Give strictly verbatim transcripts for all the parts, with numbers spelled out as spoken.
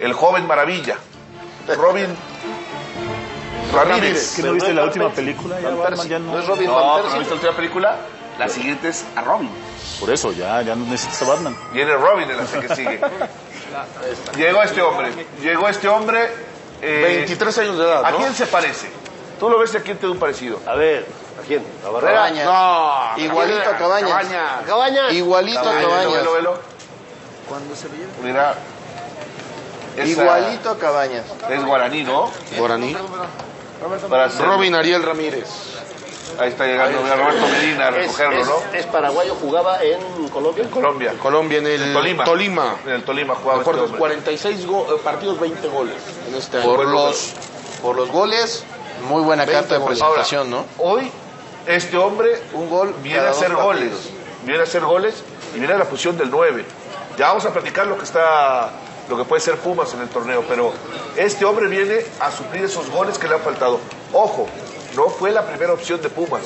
el joven maravilla, Robin Ramírez. ¿Qué no viste la última película? Ya Batman ya no. ¿No es Robin No, Van pero ¿no Persie? viste la última película? La siguiente es a Robin. Por eso, ya, ya no necesitas a Batman. Viene Robin en la que sigue. Llegó este hombre, llegó este hombre. eh, veintitrés años de edad, ¿A ¿no? quién se parece? ¿Tú lo ves y a quién te da un parecido? A ver, ¿a quién? ¿A Barrera? Cabañas. No. Igualito a Cabañas. Cabañas. ¿Cabañas? Igualito a Velo, Cabañas. velo, velo. Cuando se lo lleva. Mira. Esa Igualito a Cabañas. Es guaraní, ¿no? Guaraní. Para hacer- Robin Ariel Ramírez. Ahí está llegando mira, Roberto Medina a recogerlo, es, ¿no? es paraguayo, jugaba en Colombia. En Colombia. Colombia en el Tolima. Tolima. En el Tolima jugaba este Recuerdo, hombre. cuarenta y seis go- eh, partidos, veinte goles en este año. Por Buen los, por los goles, muy buena veinte carta de goles. presentación, ¿no? Hoy, este hombre Un gol viene cada a hacer dos goles. partidos. Viene a hacer goles y viene a la posición del nueve. Ya vamos a platicar lo que está, lo que puede ser Pumas en el torneo, pero este hombre viene a suplir esos goles que le han faltado. Ojo, no fue la primera opción de Pumas.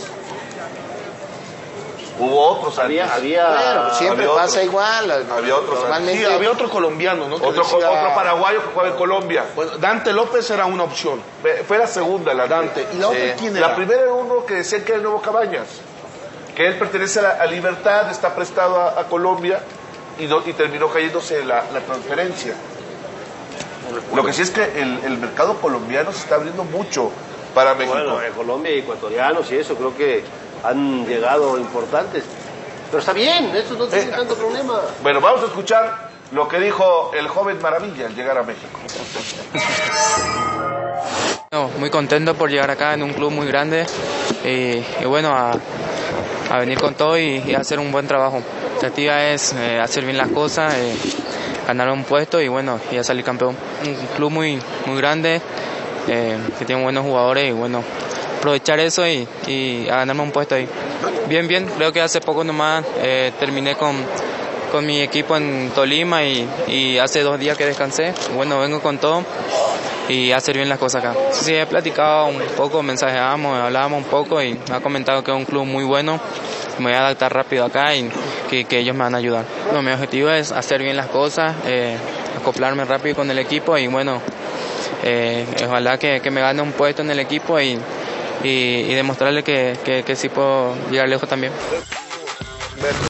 Hubo otros Había, antes. había, Bueno, siempre había pasa otros. igual. Había otros Normalmente. Sí, había otro colombiano, ¿no? Que Otro, decía- otro paraguayo que jugaba en Colombia. Bueno, Dante López era una opción. Fue la segunda, la Dante. ¿Y la Sí. otra quién era? La primera era uno que decía que era el nuevo Cabañas, que él pertenece a, la, a Libertad, está prestado a, a Colombia y, no- y terminó cayéndose la, la transferencia. Lo que sí es que el, el mercado colombiano se está abriendo mucho para México. bueno, en Colombia, ecuatorianos y eso, creo que han llegado importantes. Pero está bien, eso no tiene Eh. tanto problema. Bueno, vamos a escuchar lo que dijo el joven Maravilla al llegar a México. No, muy contento por llegar acá en un club muy grande y, y bueno, a, a venir con todo y, y hacer un buen trabajo. La expectativa es eh, hacer bien las cosas, eh, ganar un puesto y bueno, y a salir campeón. Un club muy, muy grande, eh, que tiene buenos jugadores y bueno, aprovechar eso y, y a ganarme un puesto ahí. Bien, bien, creo que hace poco nomás eh, terminé con, con mi equipo en Tolima y, y hace dos días que descansé. Bueno, vengo con todo y hacer bien las cosas acá. Sí, he platicado un poco, mensajeábamos, hablábamos un poco y me ha comentado que es un club muy bueno. Me voy a adaptar rápido acá y que, que ellos me van a ayudar. No, mi objetivo es hacer bien las cosas, eh, acoplarme rápido con el equipo y bueno, eh, ojalá que, que me gane un puesto en el equipo y, y, y demostrarle que, que, que sí puedo llegar lejos también.